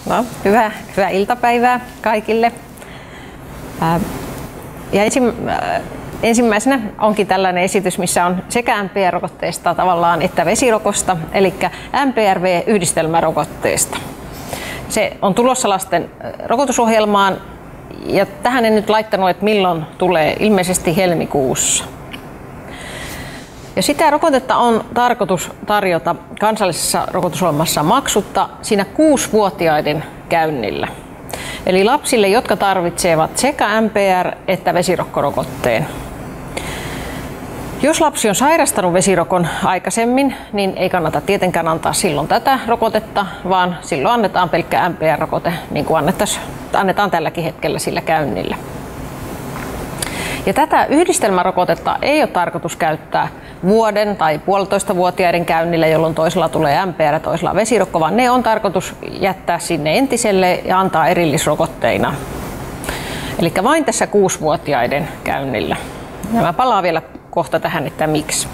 No, hyvää iltapäivää kaikille. Ja ensimmäisenä onkin tällainen esitys, missä on sekä MPR-rokotteesta tavallaan että vesirokosta, eli MPRV-yhdistelmärokotteesta. Se on tulossa lasten rokotusohjelmaan ja tähän en nyt laittanut, että milloin tulee, ilmeisesti helmikuussa. Ja sitä rokotetta on tarkoitus tarjota kansallisessa rokotusohjelmassa maksutta siinä 6-vuotiaiden käynnillä. Eli lapsille, jotka tarvitsevat sekä MPR- että vesirokkorokotteen. Jos lapsi on sairastanut vesirokon aikaisemmin, niin ei kannata tietenkään antaa silloin tätä rokotetta, vaan silloin annetaan pelkkä MPR-rokote, niin kuin annetaan tälläkin hetkellä sillä käynnillä. Ja tätä yhdistelmärokotetta ei ole tarkoitus käyttää vuoden tai 1,5-vuotiaiden käynnillä, jolloin toisella tulee MPR ja toisella vesirokko, vaan ne on tarkoitus jättää sinne entiselle ja antaa erillisrokotteina. Eli vain tässä 6-vuotiaiden käynnillä. Ja mä palaan vielä kohta tähän, että miksi.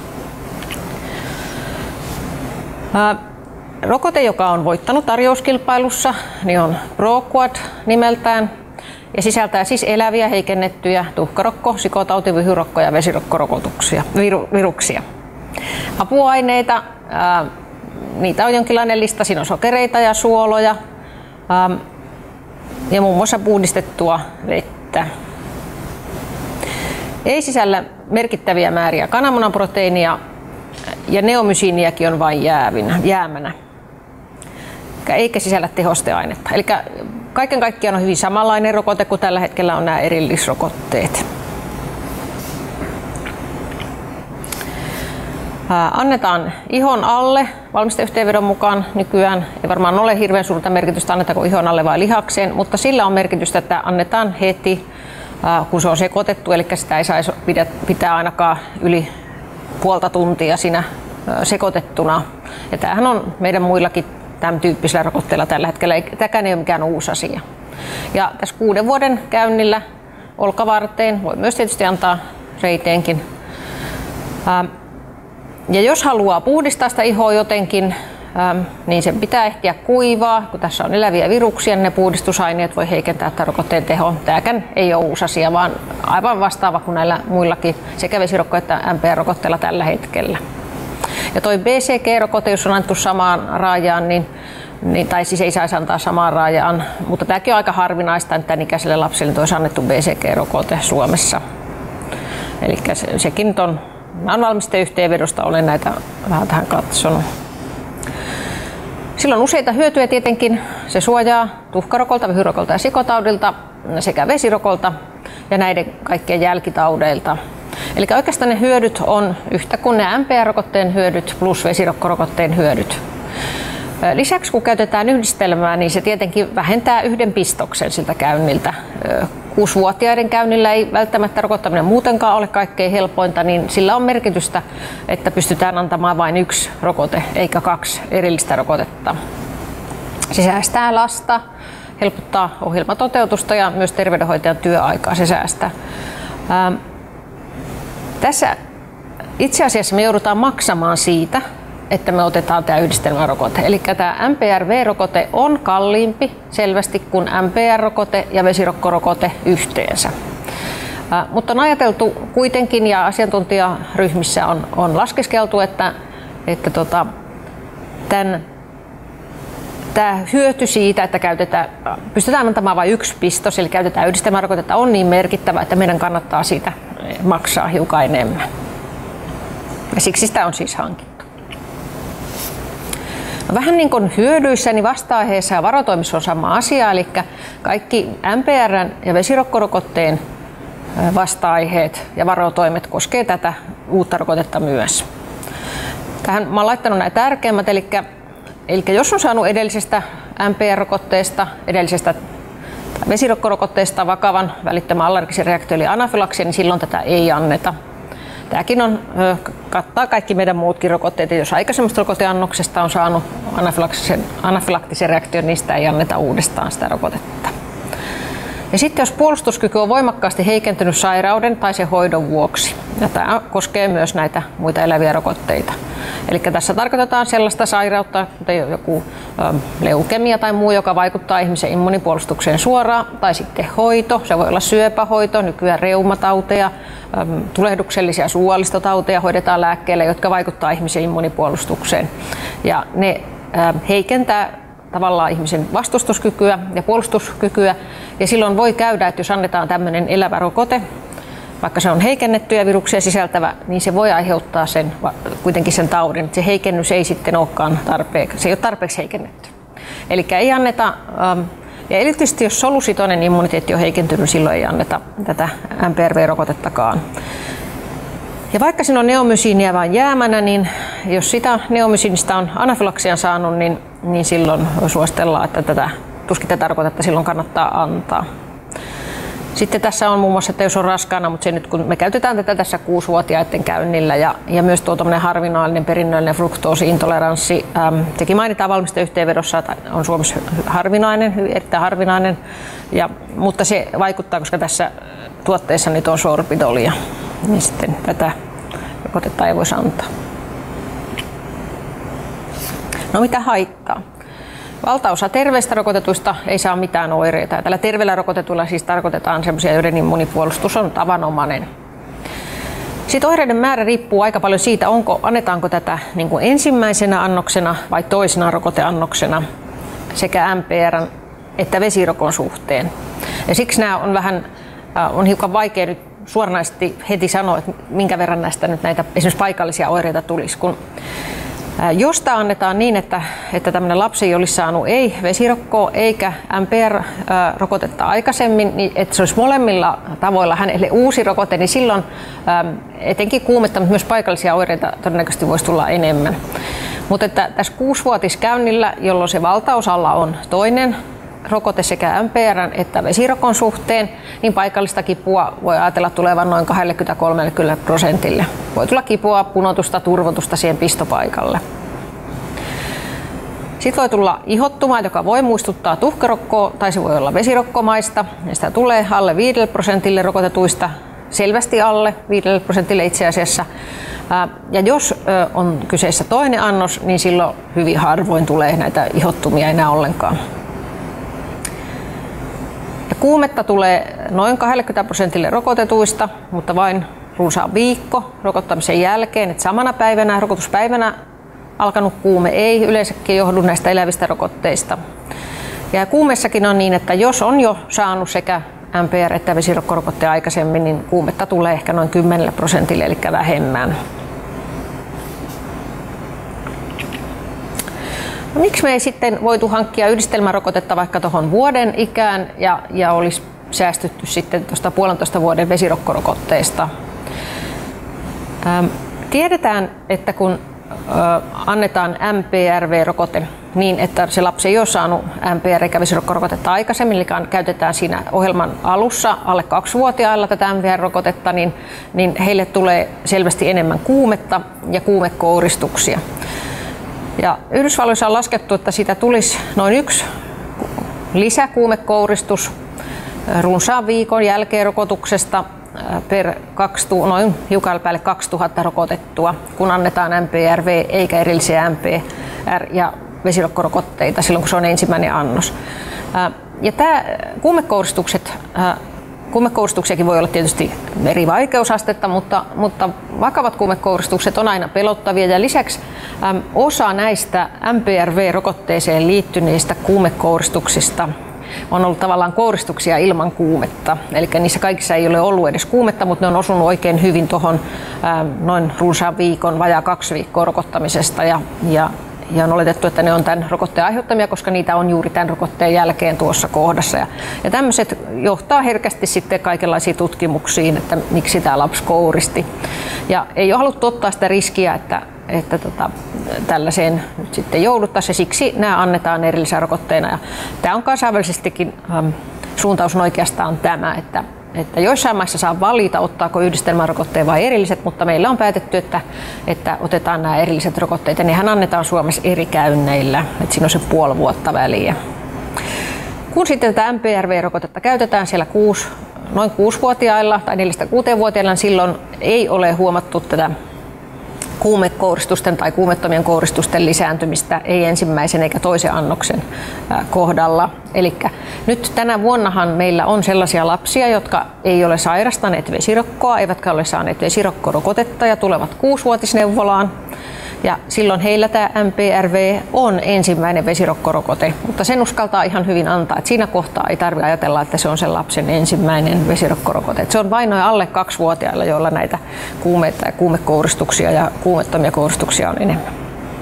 Rokote, joka on voittanut tarjouskilpailussa, niin on ProQuad nimeltään. Ja sisältää siis eläviä heikennettyjä tuhkarokko-, sikotauti-, vyhyrokko- ja vesirokkorokotuksia, viruksia. Apuaineita, niitä on jonkinlainen lista, siinä on sokereita ja suoloja ja muun muassa puhdistettua vettä. Ei sisällä merkittäviä määriä kananmunaproteiinia ja neomysiiniäkin on vain jäämänä. Eikä sisällä tehosteainetta. Eli kaiken kaikkiaan on hyvin samanlainen rokote kuin tällä hetkellä on nämä erillisrokotteet. Annetaan ihon alle valmisteyhteenvedon mukaan nykyään. Ei varmaan ole hirveän suurta merkitystä, annetaanko ihon alle vai lihakseen, mutta sillä on merkitystä, että annetaan heti, kun se on sekoitettu, eli sitä ei saisi pitää ainakaan yli puolta tuntia siinä sekoitettuna. Ja tämähän on meidän muillakin tämän tyyppisellä rokotteella tällä hetkellä. Tämäkään ei ole mikään uusi asia. Ja tässä 6 vuoden käynnillä olkavarteen voi myös tietysti antaa reiteenkin. Ja jos haluaa puhdistaa sitä ihoa jotenkin, niin sen pitää ehtiä kuivaa. Kun tässä on eläviä viruksia, niin ne puhdistusaineet voi heikentää tämän rokotteen tehoa. Tämäkään ei ole uusi asia, vaan aivan vastaava kuin näillä muillakin sekä vesirokko- että MPR-rokotteilla tällä hetkellä. Ja toi BCG-rokote, jos on annettu samaan raajaan, tai siis ei saisi antaa samaan raajaan, mutta tämäkin on aika harvinaista, että tämän ikäiselle lapselle olisi annettu BCG-rokote Suomessa. Eli sekin on valmisteyhteenvedosta, olen näitä vähän tähän katsonut. Sillä on useita hyötyjä tietenkin. Se suojaa tuhkarokolta, vyhyrokolta ja sikotaudilta sekä vesirokolta ja näiden kaikkien jälkitaudeilta. Eli oikeastaan ne hyödyt on yhtä kuin ne MPR-rokotteen hyödyt plus vesirokkorokotteen hyödyt. Lisäksi kun käytetään yhdistelmää, niin se tietenkin vähentää 1 pistoksen siltä käynniltä. 6-vuotiaiden käynnillä ei välttämättä rokottaminen muutenkaan ole kaikkein helpointa, niin sillä on merkitystä, että pystytään antamaan vain 1 rokote eikä 2 erillistä rokotetta. Se säästää lasta, helpottaa ohjelmatoteutusta ja myös terveydenhoitajan työaikaa se säästää. Tässä itse asiassa me joudutaan maksamaan siitä, että me otetaan tämä yhdistelmärokote. Eli tämä MPRV-rokote on kalliimpi selvästi kuin MPR-rokote ja vesirokkorokkote yhteensä. Mutta on ajateltu kuitenkin ja asiantuntijaryhmissä on laskeskeltu, että tämä hyöty siitä, että pystytään antamaan vain 1 pistos, eli käytetään yhdistelmärokotetta, on niin merkittävä, että meidän kannattaa siitä maksaa hiukan enemmän. Ja siksi sitä on siis hankittu. No, vähän niin kuin hyödyissä, niin vasta-aiheessa ja varotoimissa on sama asia, eli kaikki MPR:n ja vesirokkorokotteen vasta-aiheet ja varotoimet koskee tätä uutta rokotetta myös. Tähän mä olen laittanut nämä tärkeimmät, eli jos on saanut edellisestä MPR-rokotteesta, edellisestä vesirokkorokotteesta vakavan välittömän allergisen reaktion eli anafylaksia, niin silloin tätä ei anneta. Tämäkin kattaa kaikki meidän muutkin rokotteet. Jos aikaisemmasta rokoteannoksesta on saanut anafylaktisen reaktion, niin sitä ei anneta uudestaan sitä rokotetta. Ja sitten jos puolustuskyky on voimakkaasti heikentynyt sairauden tai sen hoidon vuoksi, ja tämä koskee myös näitä muita eläviä rokotteita. Eli tässä tarkoitetaan sellaista sairautta, kuten joku leukemia tai muu, joka vaikuttaa ihmisen immunipuolustukseen suoraan, tai sitten hoito. Se voi olla syöpähoito, nykyään reumatauteja, tulehduksellisia suolistotauteja hoidetaan lääkkeillä, jotka vaikuttaa ihmisen immunipuolustukseen. Ja ne heikentää tavallaan ihmisen vastustuskykyä ja puolustuskykyä. Ja silloin voi käydä, että jos annetaan tämmöinen elävä rokote, vaikka se on heikennettyjä viruksia sisältävä, niin se voi aiheuttaa kuitenkin sen taudin. Se heikennys ei sitten olekaan tarpeeksi, se ei ole tarpeeksi heikennetty. Eli ei anneta, ja erityisesti jos solusitoinen immuniteetti on heikentynyt, silloin ei anneta tätä MPRV-rokotettakaan. Ja vaikka siinä on neomysiiniä vain jäämänä, niin jos sitä neomysiinistä on anafylaksian saanut, niin silloin suositellaan, että tuskin tätä rokotetta silloin kannattaa antaa. Sitten tässä on muun muassa, että jos on raskaana, mutta se nyt kun me käytetään tätä tässä 6-vuotiaiden käynnillä ja myös tuo harvinainen perinnöllinen fruktoosiintoleranssi, sekin mainitaan valmisteyhteenvedossa, että on Suomessa erittäin harvinainen, mutta se vaikuttaa, koska tässä tuotteessa nyt on sorbidolia, niin sitten tätä rokotetta ei voisi antaa. No mitä haittaa? Valtaosa terveistä rokotetuista ei saa mitään oireita. Tällä terveellä rokotetuilla siis tarkoitetaan sellaisia, joiden immunipuolustus on tavanomainen. Sitten oireiden määrä riippuu aika paljon siitä, annetaanko tätä niin kuin ensimmäisenä annoksena vai toisena rokoteannoksena sekä MPR:n että vesirokon suhteen. Ja siksi nämä on hiukan vaikea nyt suoranaisesti heti sanoa, että minkä verran näistä nyt näitä esimerkiksi paikallisia oireita tulisi. Jos tämä annetaan niin, että tämmöinen lapsi ei olisi saanut ei vesirokkoa eikä MPR-rokotetta aikaisemmin, niin että se olisi molemmilla tavoilla hänelle uusi rokote, niin silloin etenkin kuumetta, mutta myös paikallisia oireita todennäköisesti voisi tulla enemmän. Mutta että tässä 6-vuotiskäynnillä, jolloin se valtaosalla on toinen rokote sekä MPR:n että vesirokon suhteen, niin paikallista kipua voi ajatella tulevan noin 20–30%. Voi tulla kipua, punotusta, turvotusta siihen pistopaikalle. Sitten voi tulla ihottumaa, joka voi muistuttaa tuhkarokkoa, tai se voi olla vesirokkomaista. Ja sitä tulee alle 5% rokotetuista, selvästi alle 5% itse asiassa. Ja jos on kyseessä toinen annos, niin silloin hyvin harvoin tulee näitä ihottumia enää ollenkaan. Ja kuumetta tulee noin 20% rokotetuista, mutta vain runsaan viikko rokottamisen jälkeen. Että samana päivänä, rokotuspäivänä alkanut kuume ei yleensäkin johdu näistä elävistä rokotteista. Ja kuumessakin on niin, että jos on jo saanut sekä MPR- että vesirokkorokotteen aikaisemmin, niin kuumetta tulee ehkä noin 10%, eli vähemmän. No, miksi me ei sitten voitu hankkia yhdistelmärokotetta vaikka tuohon vuoden ikään ja olisi säästytty sitten tuosta 1,5 vuoden vesirokkorokotteesta? Tiedetään, että kun annetaan MPRV-rokote niin, että se lapsi ei ole saanut MPR- eikä vesirokkorokotetta aikaisemmin, eli käytetään siinä ohjelman alussa alle 2-vuotiailla tätä MPR-rokotetta, niin heille tulee selvästi enemmän kuumetta ja kuumekouristuksia. Ja Yhdysvalloissa on laskettu, että siitä tulisi noin 1 lisäkuumekouristus runsaan viikon jälkeen rokotuksesta per noin hiukan päälle 2000 rokotettua, kun annetaan MPRV eikä erillisiä MPR- ja vesirokkorokotteita silloin, kun se on ensimmäinen annos. Ja tämä kuumekouristuksiakin voi olla tietysti eri vaikeusastetta, mutta vakavat kuumekouristukset on aina pelottavia ja lisäksi osa näistä MPRV-rokotteeseen liittyneistä kuumekouristuksista on ollut tavallaan kouristuksia ilman kuumetta. Eli niissä kaikissa ei ole ollut edes kuumetta, mutta ne on osunut oikein hyvin tuohon noin runsaan viikon, vajaa 2 viikkoa rokottamisesta ja on oletettu, että ne on tämän rokotteen aiheuttamia, koska niitä on juuri tämän rokotteen jälkeen tuossa kohdassa. Ja tämmöiset johtaa herkästi sitten kaikenlaisiin tutkimuksiin, että miksi tämä lapsi kouristi. Ja ei ole haluttu ottaa sitä riskiä, että tällaiseen nyt sitten jouduttaisiin, ja siksi nämä annetaan erillisenä rokotteena. Ja tämä on kansainvälisestikin suuntaus on oikeastaan tämä, että joissain maissa saa valita, ottaako yhdistelmärokotteen vai erilliset, mutta meillä on päätetty, että otetaan nämä erilliset rokotteet, ja nehän annetaan Suomessa eri käynneillä, että siinä on se 0,5 vuotta väliä. Kun sitten tätä MPRV-rokotetta käytetään siellä noin 6-vuotiailla tai 4–6-vuotiailla, niin silloin ei ole huomattu tätä kuumekouristusten tai kuumettomien kouristusten lisääntymistä ei ensimmäisen eikä toisen annoksen kohdalla. Eli nyt tänä vuonnahan meillä on sellaisia lapsia, jotka ei ole sairastaneet vesirokkoa, eivätkä ole saaneet vesirokkorokotetta ja tulevat 6-vuotisneuvolaan. Ja silloin heillä tämä MPRV on ensimmäinen vesirokkorokote, mutta sen uskaltaa ihan hyvin antaa. Et siinä kohtaa ei tarvitse ajatella, että se on sen lapsen ensimmäinen vesirokkorokote. Et se on vain noin alle 2-vuotiailla, joilla näitä kuumeita ja kuumekouristuksia ja kuumettomia kouristuksia on enemmän.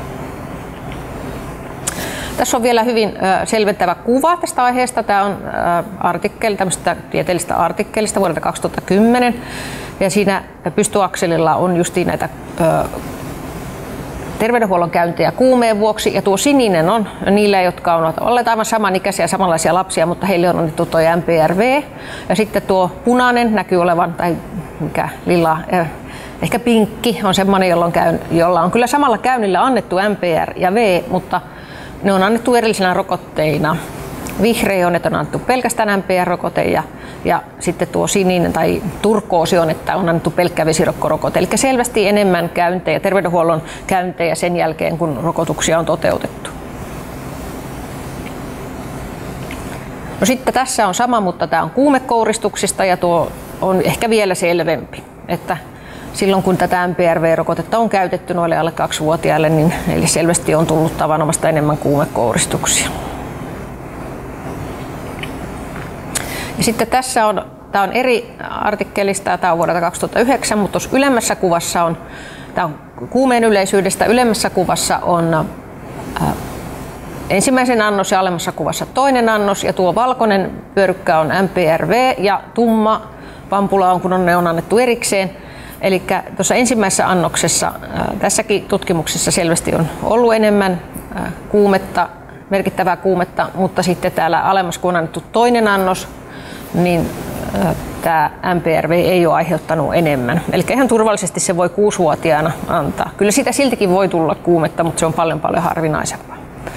Tässä on vielä hyvin selventävä kuva tästä aiheesta. Tämä on artikkeli, tämmöistä tieteellistä artikkelista vuodelta 2010. Ja siinä pystyakselilla on justiin näitä terveydenhuollon käyntejä kuumeen vuoksi, ja tuo sininen on niille, jotka ovat olleet aivan samanikäisiä samanlaisia lapsia, mutta heille on annettu tuo MPRV, ja sitten tuo punainen näkyy olevan, tai mikä lila, ehkä pinkki on semmoinen, jolla on kyllä samalla käynnillä annettu MPR ja V, mutta ne on annettu erillisenä rokotteina. Vihreä on, että on annettu pelkästään MPR-rokote ja sitten tuo sininen tai turkoosi on, että on annettu pelkkä vesirokkorokote. Eli selvästi enemmän käyntejä, terveydenhuollon käyntejä sen jälkeen, kun rokotuksia on toteutettu. No sitten tässä on sama, mutta tämä on kuumekouristuksista ja tuo on ehkä vielä selvempi, että silloin kun tätä MPRV-rokotetta on käytetty noille alle 2-vuotiaille, niin heille selvästi on tullut tavanomaista enemmän kuumekouristuksia. Ja sitten tämä on eri artikkelista, tämä on vuodelta 2009, mutta tuossa ylemmässä kuvassa on, tämä on kuumeen yleisyydestä, ylemmässä kuvassa on ensimmäisen annos ja alemmassa kuvassa toinen annos, ja tuo valkoinen pyörykkä on MPRV ja tumma pampula on, kun ne on annettu erikseen. Eli tuossa ensimmäisessä annoksessa, tässäkin tutkimuksessa selvästi on ollut enemmän kuumetta, merkittävää kuumetta, mutta sitten täällä alemmassa, kun on annettu toinen annos, niin tämä MPRV ei ole aiheuttanut enemmän. Eli ihan turvallisesti se voi 6-vuotiaana antaa. Kyllä siitä siltikin voi tulla kuumetta, mutta se on paljon harvinaisempaa.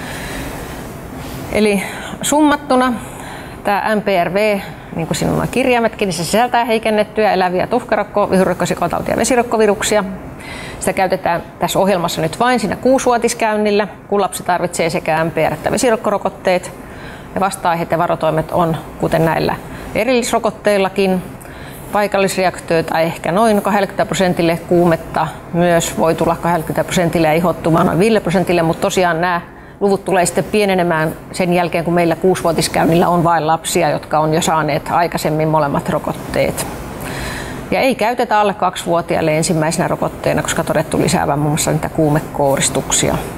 Eli summattuna tämä MPRV, niin kuin siinä on kirjaimetkin, niin se sisältää heikennettyjä eläviä tuhkarokko-, vihurokkosikotauti- ja vesirokkoviruksia. Sitä käytetään tässä ohjelmassa nyt vain siinä 6-vuotiskäynnillä, kun lapsi tarvitsee sekä MPR- että vesirokkorokotteet. Ja vasta-aiheet ja varotoimet on, kuten näillä erillisrokotteillakin, paikallisreaktioita ehkä noin 20%, kuumetta myös voi tulla 20% ja ihottumaan noin 5%, mutta tosiaan nämä luvut tulee sitten pienenemään sen jälkeen, kun meillä 6-vuotiskäynnillä on vain lapsia, jotka on jo saaneet aikaisemmin molemmat rokotteet. Ja ei käytetä alle 2-vuotiaille ensimmäisenä rokotteena, koska todettu lisäävän muun muassa niitä kuumekouristuksia.